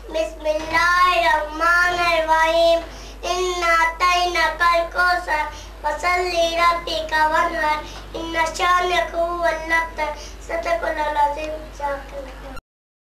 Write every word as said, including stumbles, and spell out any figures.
बिस्मिल्लाहिर्रहमानिर्रहीम। इन्ना अतैनाकल कौसर फसल्ली लिरब्बिका वन्हर। इन्ना शानिअक हुवल अब्तर। सदक़ल्लाहुल अज़ीम।